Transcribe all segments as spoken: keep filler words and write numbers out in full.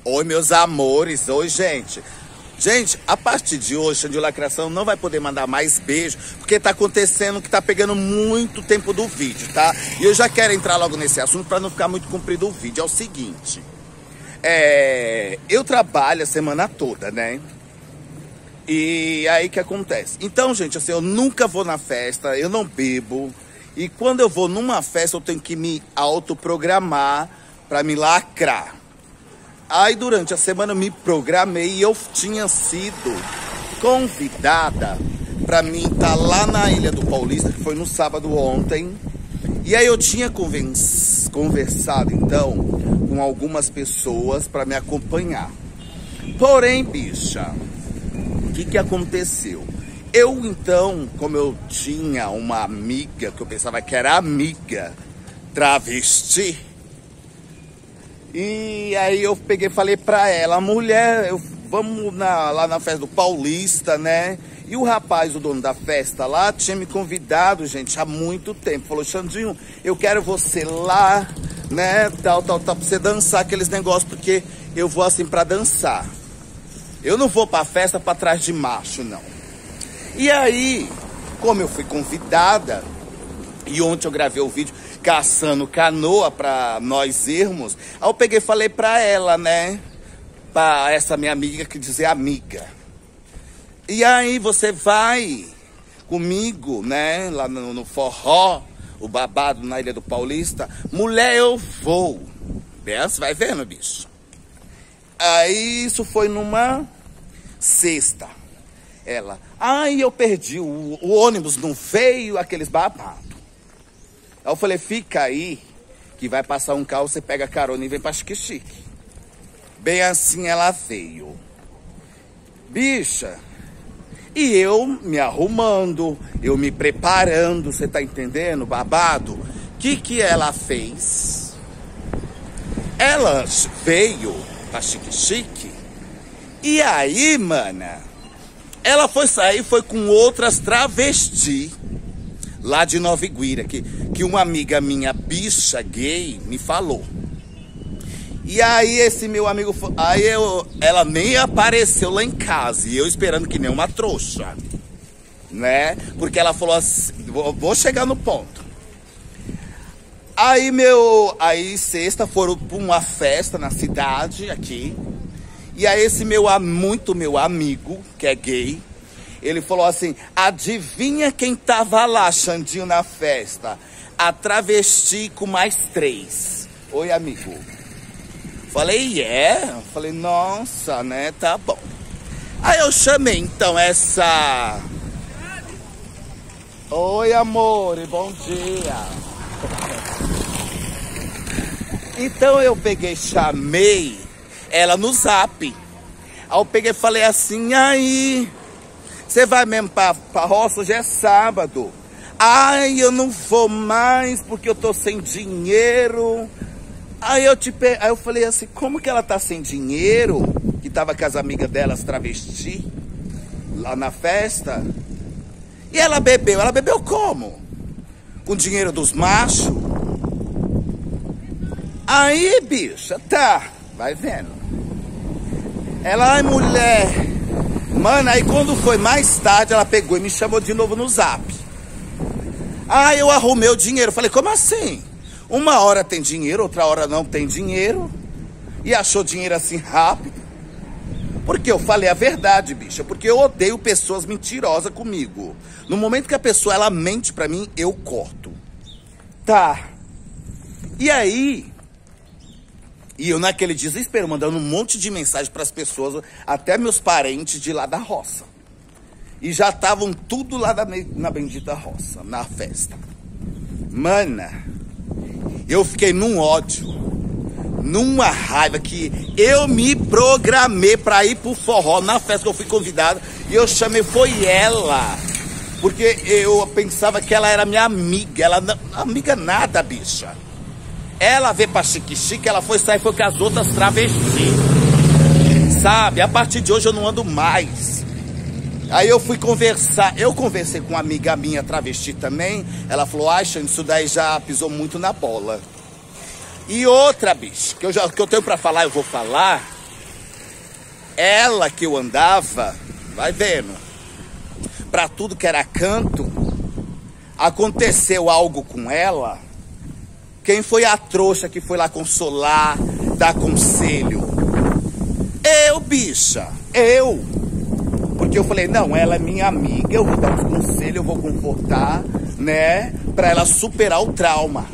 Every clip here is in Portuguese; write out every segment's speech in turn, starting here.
Oi, meus amores. Oi, gente. Gente, a partir de hoje, Xande Lacração não vai poder mandar mais beijo, porque tá acontecendo que tá pegando muito tempo do vídeo, tá? E eu já quero entrar logo nesse assunto para não ficar muito comprido o vídeo. É o seguinte, é... eu trabalho a semana toda, né? E aí que acontece? Então, gente, assim, eu nunca vou na festa, eu não bebo. E quando eu vou numa festa, eu tenho que me autoprogramar para me lacrar. Aí durante a semana eu me programei e eu tinha sido convidada para mim estar lá na Ilha do Paulista, que foi no sábado ontem. E aí eu tinha conversado então com algumas pessoas para me acompanhar. Porém, bicha, o que que aconteceu? Eu então, como eu tinha uma amiga, que eu pensava que era amiga, travesti, e aí eu peguei e falei pra ela, mulher, eu, vamos na, lá na festa do Paulista, né? E o rapaz, o dono da festa lá, tinha me convidado, gente, há muito tempo. Falou, Xandinho, eu quero você lá, né, tal, tal, tal, pra você dançar aqueles negócios, porque eu vou assim pra dançar. Eu não vou pra festa pra trás de macho, não. E aí, como eu fui convidada, e ontem eu gravei o vídeo caçando canoa pra nós irmos, aí eu peguei e falei pra ela, né, pra essa minha amiga, que dizer amiga. E aí você vai comigo, né, lá no, no forró, o babado na Ilha do Paulista? Mulher, eu vou. Bem, você vai vendo, bicho. Aí isso foi numa sexta. Ela, ai, eu perdi, o, o ônibus não veio, aqueles babados. Aí eu falei, fica aí, que vai passar um carro, você pega carona e vem pra Chique-Chique. Bem assim ela veio. Bicha, e eu me arrumando, eu me preparando, você tá entendendo, babado? O que que ela fez? Ela veio pra Chique-Chique, e aí, mana, ela foi sair, foi com outras travestis, lá de Nova Iguira, que, que uma amiga minha, bicha gay, me falou. E aí esse meu amigo, aí eu, ela nem apareceu lá em casa, e eu esperando que nem uma trouxa, né? Porque ela falou assim, vou, vou chegar no ponto. Aí meu, aí sexta foram pra uma festa na cidade, aqui, e aí esse meu, muito meu amigo, que é gay, ele falou assim, adivinha quem tava lá, Xandinho, na festa? A travesti com mais três. Oi, amigo. Falei, é? Yeah. Falei, nossa, né? Tá bom. Aí eu chamei, então, essa... Oi, amor, bom dia. Então eu peguei, chamei ela no Zap. Aí eu peguei e falei assim, aí... Você vai mesmo pra, pra roça? Hoje é sábado. Ai, eu não vou mais porque eu tô sem dinheiro. Aí eu, te pe... Aí eu falei assim, como que ela tá sem dinheiro? Que tava com as amigas delas travesti, lá na festa. E ela bebeu. Ela bebeu como? Com dinheiro dos machos? Aí, bicha, tá. Vai vendo. Ela, ai, mulher... Mano, aí quando foi mais tarde, ela pegou e me chamou de novo no Zap. Ah, eu arrumei o dinheiro. Falei, como assim? Uma hora tem dinheiro, outra hora não tem dinheiro. E achou dinheiro assim rápido. Porque eu falei a verdade, bicha. Porque eu odeio pessoas mentirosas comigo. No momento que a pessoa, ela mente pra mim, eu corto. Tá. E aí... E eu naquele desespero, mandando um monte de mensagem para as pessoas, até meus parentes de lá da roça. E já estavam tudo lá da, na bendita roça, na festa. Mana, eu fiquei num ódio, numa raiva, que eu me programei para ir pro forró, na festa que eu fui convidado, e eu chamei, foi ela. Porque eu pensava que ela era minha amiga, ela não, amiga nada, bicha. Ela veio pra Chique-Chique, ela foi sair, foi com as outras travestis. Sabe? A partir de hoje eu não ando mais. Aí eu fui conversar, eu conversei com uma amiga minha travesti também. Ela falou, ai, Xande, isso daí já pisou muito na bola. E outra, bicho, que eu, já, que eu tenho pra falar, eu vou falar. ela que eu andava, vai vendo, pra tudo que era canto, aconteceu algo com ela. Quem foi a trouxa que foi lá consolar, dar conselho? Eu, bicha, eu. Porque eu falei, não, ela é minha amiga, eu vou dar uns conselhos, eu vou confortar, né? Pra ela superar o trauma.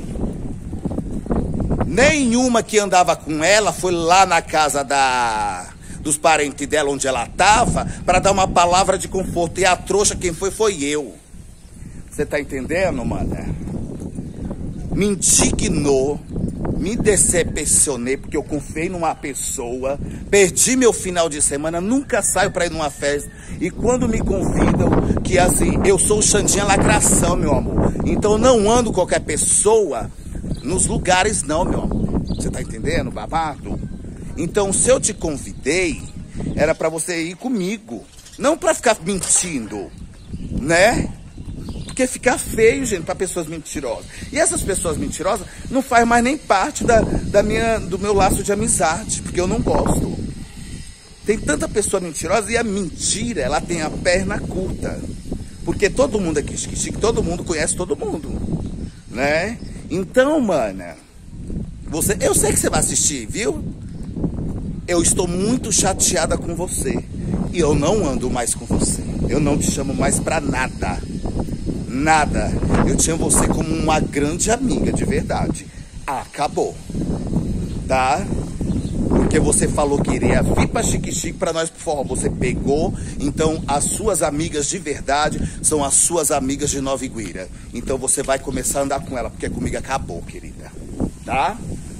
Nenhuma que andava com ela foi lá na casa da, dos parentes dela, onde ela tava, pra dar uma palavra de conforto. E a trouxa quem foi, foi eu. Você tá entendendo, mano? Me indignou. Me decepcionei porque eu confiei numa pessoa, perdi meu final de semana, nunca saio pra ir numa festa. E quando me convidam, que assim, eu sou o Xandinha Lacração, meu amor. Então eu não ando qualquer pessoa nos lugares não, meu amor. Você tá entendendo, babado? Então se eu te convidei, era pra você ir comigo, não pra ficar mentindo, né? Porque fica feio, gente, para pessoas mentirosas. E essas pessoas mentirosas não fazem mais nem parte da, da minha, do meu laço de amizade, porque eu não gosto. Tem tanta pessoa mentirosa e a mentira, ela tem a perna curta. Porque todo mundo aqui, chique, todo mundo conhece todo mundo, né? Então, mana, você, eu sei que você vai assistir, viu? Eu estou muito chateada com você. E eu não ando mais com você. Eu não te chamo mais pra nada. Nada. Eu tinha você como uma grande amiga, de verdade. Acabou. Tá? Porque você falou que iria vir pra Chique Chique pra nós pro forró. Você pegou. Então, as suas amigas de verdade são as suas amigas de Nova Iguira. Então, você vai começar a andar com ela. Porque comigo acabou, querida. Tá?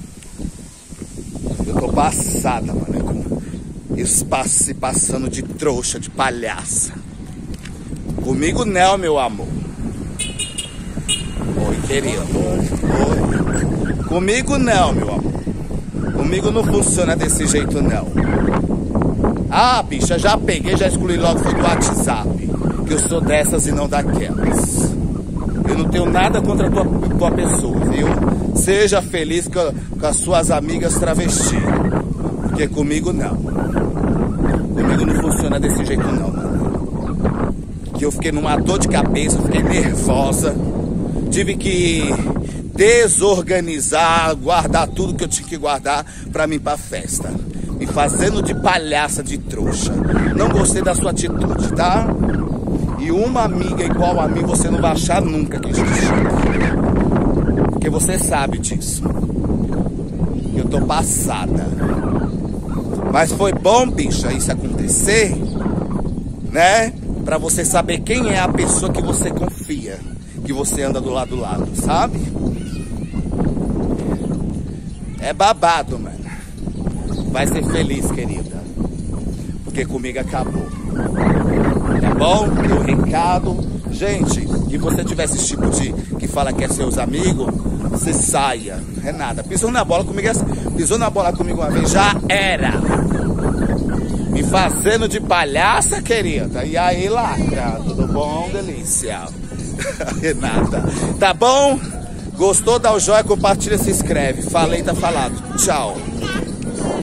Eu tô passada, mano. Espaço se passando de trouxa, de palhaça. Comigo não, meu amor. Oi, querido. Oi. Comigo não, meu amor. Comigo não funciona desse jeito, não. Ah, bicha, já peguei, já excluí logo, foi do WhatsApp. Que eu sou dessas e não daquelas. Eu não tenho nada contra a tua, tua pessoa, viu? Seja feliz com, com as suas amigas travestis. Porque comigo não. Comigo não funciona desse jeito, não. Que eu fiquei numa dor de cabeça, fiquei nervosa. Tive que desorganizar, guardar tudo que eu tinha que guardar pra mim ir pra festa. Me fazendo de palhaça, de trouxa. Não gostei da sua atitude, tá? E uma amiga igual a mim você não vai achar nunca que existe. Porque você sabe disso. Eu tô passada. Mas foi bom, bicha, isso acontecer, né? Pra você saber quem é a pessoa que você confia. Que você anda do lado do lado, sabe? É babado, mano. Vai ser feliz, querida. Porque comigo acabou. Tá bom? Deu recado. Gente, e você tiver esse tipo de... que fala que é seus amigos, você saia. É nada. Pisou na bola comigo assim. Pisou na bola comigo uma vez, já era. Me fazendo de palhaça, querida. E aí, lacra. Tudo bom, delícia? Renata. Tá bom? Gostou? Dá o joinha, compartilha, se inscreve. Falei, tá falado. Tchau.